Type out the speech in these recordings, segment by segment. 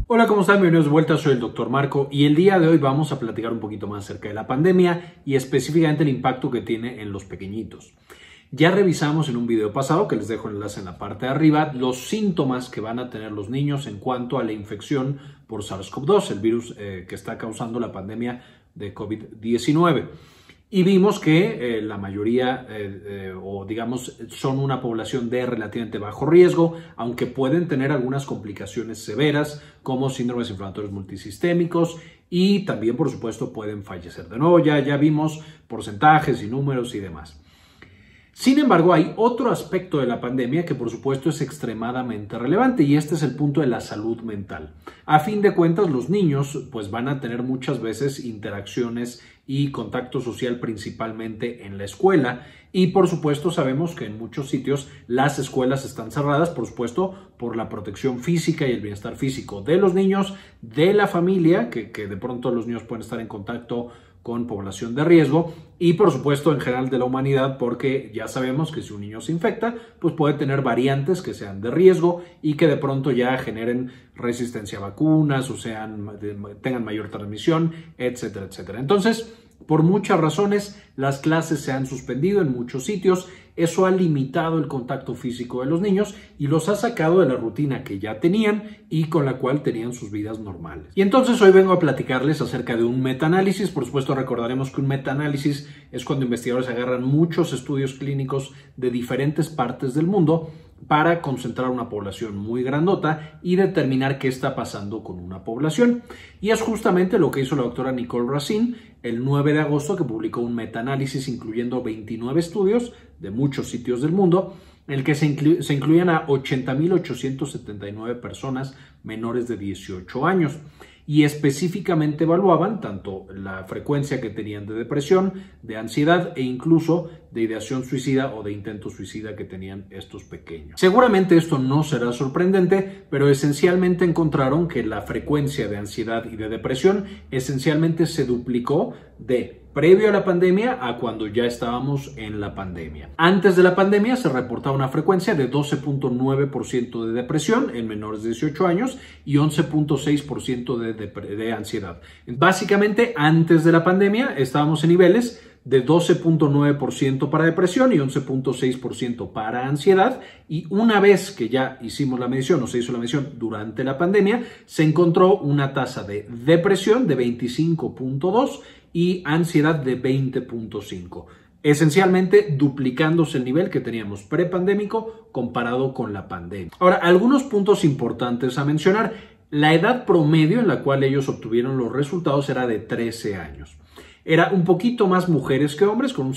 Hola, ¿cómo están? Bienvenidos de vuelta, soy el Dr. Marco y el día de hoy vamos a platicar un poquito más acerca de la pandemia y específicamente el impacto que tiene en los pequeñitos. Ya revisamos en un video pasado, que les dejo el enlace en la parte de arriba, los síntomas que van a tener los niños en cuanto a la infección por SARS-CoV-2, el virus que está causando la pandemia de COVID-19. Y vimos que la mayoría, son una población de relativamente bajo riesgo, aunque pueden tener algunas complicaciones severas como síndromes inflamatorios multisistémicos y también, por supuesto, pueden fallecer. De nuevo, ya vimos porcentajes y números y demás. Sin embargo, hay otro aspecto de la pandemia que por supuesto es extremadamente relevante y este es el punto de la salud mental. A fin de cuentas, los niños pues van a tener muchas veces interacciones y contacto social principalmente en la escuela y por supuesto sabemos que en muchos sitios las escuelas están cerradas, por supuesto, por la protección física y el bienestar físico de los niños, de la familia, que de pronto los niños pueden estar en contacto con población de riesgo y por supuesto en general de la humanidad, porque ya sabemos que si un niño se infecta pues puede tener variantes que sean de riesgo y que de pronto ya generen resistencia a vacunas o tengan mayor transmisión, etcétera, etcétera. Entonces, por muchas razones, las clases se han suspendido en muchos sitios. Eso ha limitado el contacto físico de los niños y los ha sacado de la rutina que ya tenían y con la cual tenían sus vidas normales. Y entonces hoy vengo a platicarles acerca de un metaanálisis. Por supuesto, recordaremos que un metaanálisis es cuando investigadores agarran muchos estudios clínicos de diferentes partes del mundo para concentrar una población muy grandota y determinar qué está pasando con una población. Y es justamente lo que hizo la doctora Nicole Racine el 9 de agosto, que publicó un metaanálisis incluyendo 29 estudios de muchos sitios del mundo, en el que se incluían a 80.879 personas menores de 18 años. Y específicamente evaluaban tanto la frecuencia que tenían de depresión, de ansiedad e incluso de ideación suicida o de intento suicida que tenían estos pequeños. Seguramente esto no será sorprendente, pero esencialmente encontraron que la frecuencia de ansiedad y de depresión esencialmente se duplicó de previo a la pandemia a cuando ya estábamos en la pandemia. Antes de la pandemia se reportaba una frecuencia de 12.9% de depresión en menores de 18 años y 11.6% de ansiedad. Básicamente, antes de la pandemia estábamos en niveles de 12.9% para depresión y 11.6% para ansiedad, y una vez que ya hicimos la medición o se hizo la medición durante la pandemia, se encontró una tasa de depresión de 25.2 y ansiedad de 20.5. Esencialmente duplicándose el nivel que teníamos prepandémico comparado con la pandemia. Ahora, algunos puntos importantes a mencionar. La edad promedio en la cual ellos obtuvieron los resultados era de 13 años. Era un poquito más mujeres que hombres, con un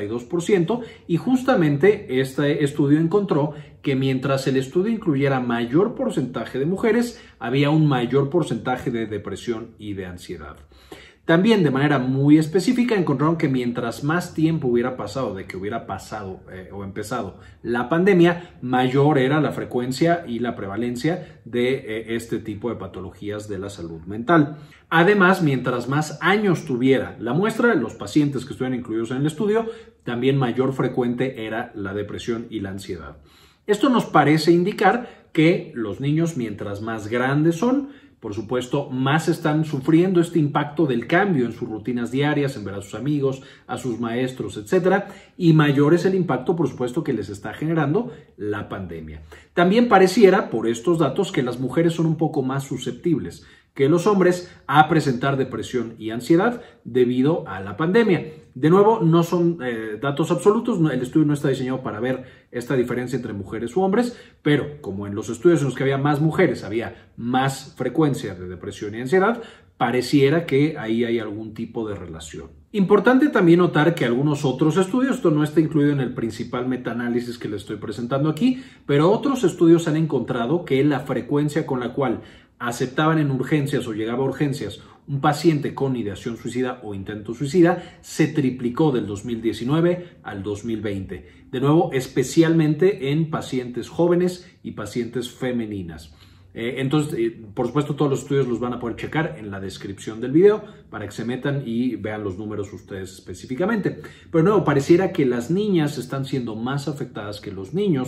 52%, y justamente este estudio encontró que mientras el estudio incluyera mayor porcentaje de mujeres, había un mayor porcentaje de depresión y de ansiedad. También de manera muy específica encontraron que mientras más tiempo hubiera pasado de que hubiera pasado o empezado la pandemia, mayor era la frecuencia y la prevalencia de este tipo de patologías de la salud mental. Además, mientras más años tuviera la muestra, los pacientes que estuvieran incluidos en el estudio, también mayor frecuente era la depresión y la ansiedad. Esto nos parece indicar que los niños, mientras más grandes son, por supuesto, más están sufriendo este impacto del cambio en sus rutinas diarias, en ver a sus amigos, a sus maestros, etcétera, y mayor es el impacto, por supuesto, que les está generando la pandemia. También pareciera, por estos datos, que las mujeres son un poco más susceptibles que los hombres a presentar depresión y ansiedad debido a la pandemia. De nuevo, no son datos absolutos, el estudio no está diseñado para ver esta diferencia entre mujeres u hombres, pero como en los estudios en los que había más mujeres había más frecuencia de depresión y ansiedad, pareciera que ahí hay algún tipo de relación. Importante también notar que algunos otros estudios, esto no está incluido en el principal metaanálisis que les estoy presentando aquí, pero otros estudios han encontrado que la frecuencia con la cual aceptaban en urgencias o llegaba a urgencias un paciente con ideación suicida o intento suicida se triplicó del 2019 al 2020. De nuevo, especialmente en pacientes jóvenes y pacientes femeninas. Entonces, por supuesto, todos los estudios los van a poder checar en la descripción del video para que se metan y vean los números ustedes específicamente. Pero no, pareciera que las niñas están siendo más afectadas que los niños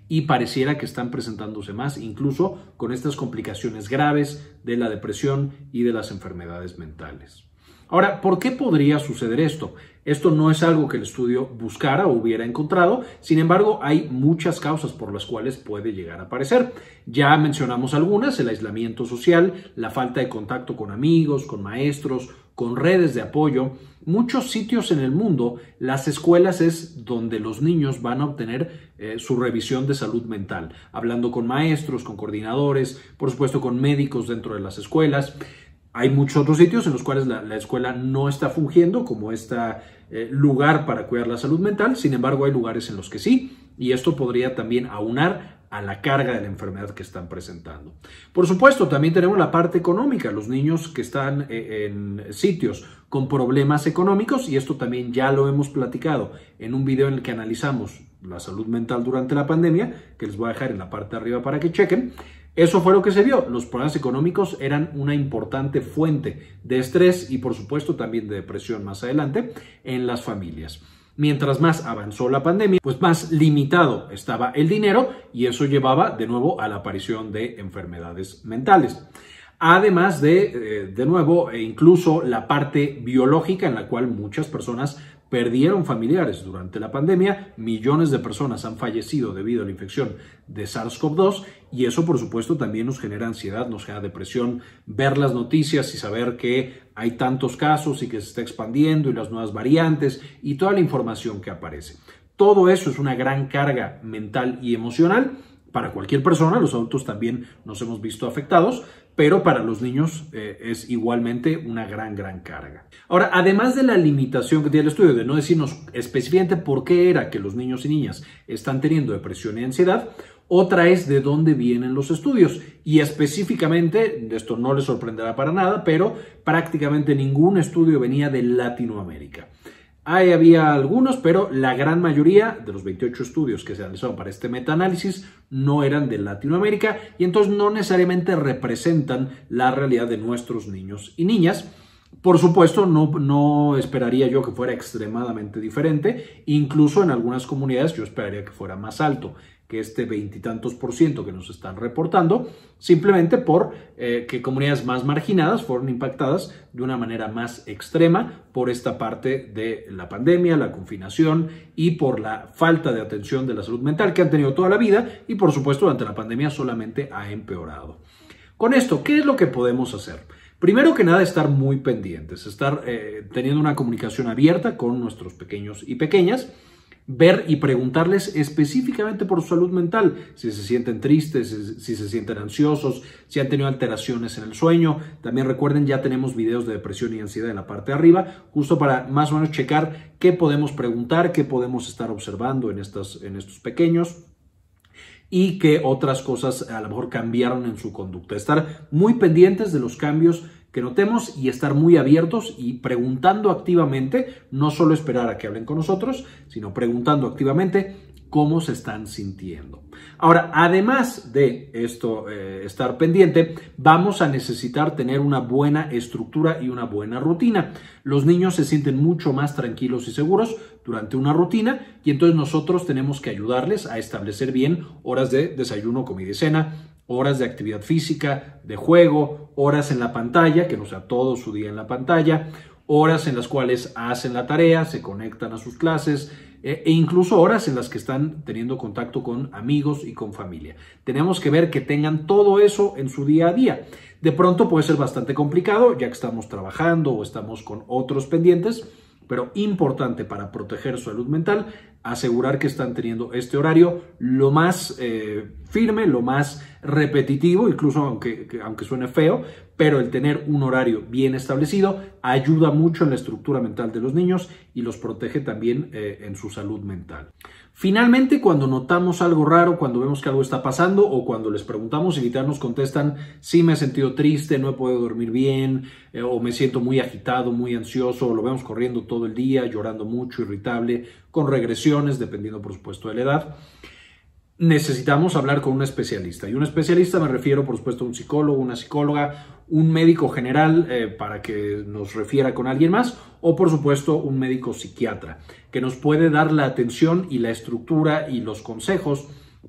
y pareciera que están presentándose más, incluso con estas complicaciones graves de la depresión y de las enfermedades mentales. Ahora, ¿por qué podría suceder esto? Esto no es algo que el estudio buscara o hubiera encontrado, sin embargo, hay muchas causas por las cuales puede llegar a aparecer. Ya mencionamos algunas: el aislamiento social, la falta de contacto con amigos, con maestros, con redes de apoyo. Muchos sitios en el mundo, las escuelas es donde los niños van a obtener su revisión de salud mental, hablando con maestros, con coordinadores, por supuesto con médicos dentro de las escuelas. Hay muchos otros sitios en los cuales la escuela no está fungiendo como lugar para cuidar la salud mental, sin embargo hay lugares en los que sí, y esto podría también aunar a la carga de la enfermedad que están presentando. Por supuesto, también tenemos la parte económica, los niños que están en sitios con problemas económicos, y esto también ya lo hemos platicado en un video en el que analizamos la salud mental durante la pandemia, que les voy a dejar en la parte de arriba para que chequen. Eso fue lo que se vio. Los problemas económicos eran una importante fuente de estrés y, por supuesto, también de depresión más adelante en las familias. Mientras más avanzó la pandemia, pues más limitado estaba el dinero, y eso llevaba de nuevo a la aparición de enfermedades mentales. Además de nuevo, incluso la parte biológica, en la cual muchas personas perdieron familiares durante la pandemia. Millones de personas han fallecido debido a la infección de SARS-CoV-2, y eso, por supuesto, también nos genera ansiedad, nos genera depresión, ver las noticias y saber que hay tantos casos y que se está expandiendo, y las nuevas variantes y toda la información que aparece. Todo eso es una gran carga mental y emocional para cualquier persona. Los adultos también nos hemos visto afectados, pero para los niños es igualmente una gran carga. Ahora, además de la limitación que tiene el estudio de no decirnos específicamente por qué era que los niños y niñas están teniendo depresión y ansiedad, otra es de dónde vienen los estudios, y específicamente, esto no les sorprenderá para nada, pero prácticamente ningún estudio venía de Latinoamérica. Ahí había algunos, pero la gran mayoría de los 28 estudios que se realizaron para este metaanálisis no eran de Latinoamérica, y entonces no necesariamente representan la realidad de nuestros niños y niñas. Por supuesto, no esperaría yo que fuera extremadamente diferente. Incluso en algunas comunidades yo esperaría que fuera más alto que este 20 y tantos % que nos están reportando, simplemente por que comunidades más marginadas fueron impactadas de una manera más extrema por esta parte de la pandemia, la confinación, y por la falta de atención de la salud mental que han tenido toda la vida, y por supuesto durante la pandemia solamente ha empeorado. Con esto, ¿qué es lo que podemos hacer? Primero que nada, estar muy pendientes, estar teniendo una comunicación abierta con nuestros pequeños y pequeñas, ver y preguntarles específicamente por su salud mental, si se sienten tristes, si se sienten ansiosos, si han tenido alteraciones en el sueño. También recuerden, ya tenemos videos de depresión y ansiedad en la parte de arriba, justo para más o menos checar qué podemos preguntar, qué podemos estar observando en estos pequeños, y qué otras cosas a lo mejor cambiaron en su conducta. Estar muy pendientes de los cambios que notemos y estar muy abiertos y preguntando activamente, no solo esperar a que hablen con nosotros, sino preguntando activamente cómo se están sintiendo. Ahora, además de esto, estar pendiente, vamos a necesitar tener una buena estructura y una buena rutina. Los niños se sienten mucho más tranquilos y seguros durante una rutina, y entonces nosotros tenemos que ayudarles a establecer bien horas de desayuno, comida y cena, horas de actividad física, de juego, horas en la pantalla, que no sea todo su día en la pantalla, horas en las cuales hacen la tarea, se conectan a sus clases, e incluso horas en las que están teniendo contacto con amigos y con familia. Tenemos que ver que tengan todo eso en su día a día. De pronto puede ser bastante complicado, ya que estamos trabajando o estamos con otros pendientes, pero importante para proteger su salud mental, asegurar que están teniendo este horario lo más firme, lo más repetitivo, incluso aunque suene feo, pero el tener un horario bien establecido ayuda mucho en la estructura mental de los niños y los protege también en su salud mental. Finalmente, cuando notamos algo raro, cuando vemos que algo está pasando, o cuando les preguntamos y literal nos contestan: sí, me he sentido triste, no he podido dormir bien, o me siento muy agitado, muy ansioso, o lo vemos corriendo todo el día, llorando mucho, irritable, con regresiones, dependiendo por supuesto de la edad, necesitamos hablar con un especialista. Y un especialista me refiero, por supuesto, a un psicólogo, una psicóloga, un médico general para que nos refiera con alguien más, o por supuesto un médico psiquiatra que nos puede dar la atención y la estructura y los consejos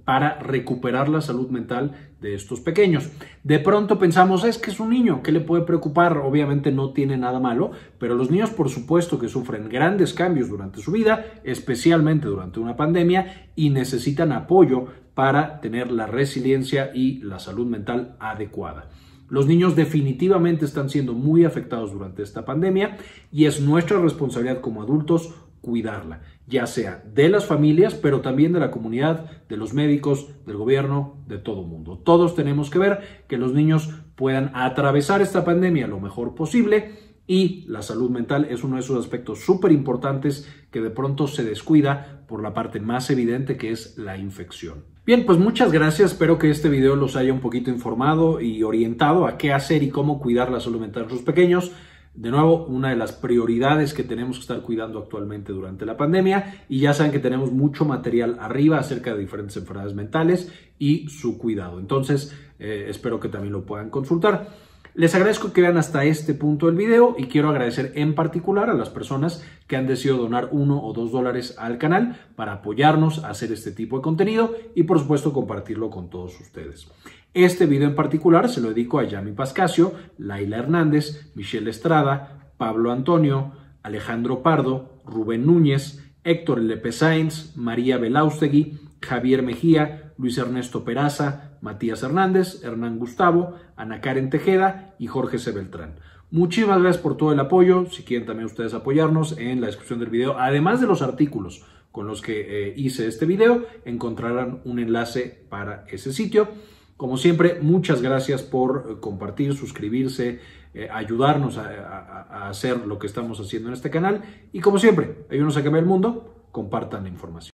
para recuperar la salud mental de estos pequeños. De pronto pensamos, es que es un niño, ¿qué le puede preocupar? Obviamente no tiene nada malo, pero los niños por supuesto que sufren grandes cambios durante su vida, especialmente durante una pandemia, y necesitan apoyo para tener la resiliencia y la salud mental adecuada. Los niños definitivamente están siendo muy afectados durante esta pandemia y es nuestra responsabilidad como adultos cuidarla, ya sea de las familias, pero también de la comunidad, de los médicos, del gobierno, de todo el mundo. Todos tenemos que ver que los niños puedan atravesar esta pandemia lo mejor posible y la salud mental es uno de esos aspectos súper importantes que de pronto se descuida por la parte más evidente que es la infección. Bien, pues muchas gracias. Espero que este video los haya un poquito informado y orientado a qué hacer y cómo cuidar la salud mental de los pequeños. De nuevo, una de las prioridades que tenemos que estar cuidando actualmente durante la pandemia, y ya saben que tenemos mucho material arriba acerca de diferentes enfermedades mentales y su cuidado. Entonces, espero que también lo puedan consultar. Les agradezco que vean hasta este punto del video y quiero agradecer en particular a las personas que han decidido donar $1 o $2 al canal para apoyarnos a hacer este tipo de contenido y por supuesto compartirlo con todos ustedes. Este video en particular se lo dedico a Yami Pascasio, Laila Hernández, Michelle Estrada, Pablo Antonio, Alejandro Pardo, Rubén Núñez, Héctor Lepe Sainz, María Belaustegui, Javier Mejía, Luis Ernesto Peraza, Matías Hernández, Hernán Gustavo, Ana Karen Tejeda y Jorge C. Beltrán. Muchísimas gracias por todo el apoyo. Si quieren también ustedes apoyarnos, en la descripción del video, además de los artículos con los que hice este video, encontrarán un enlace para ese sitio. Como siempre, muchas gracias por compartir, suscribirse, ayudarnos a hacer lo que estamos haciendo en este canal. Y como siempre, ayúdenos a cambiar el mundo, compartan la información.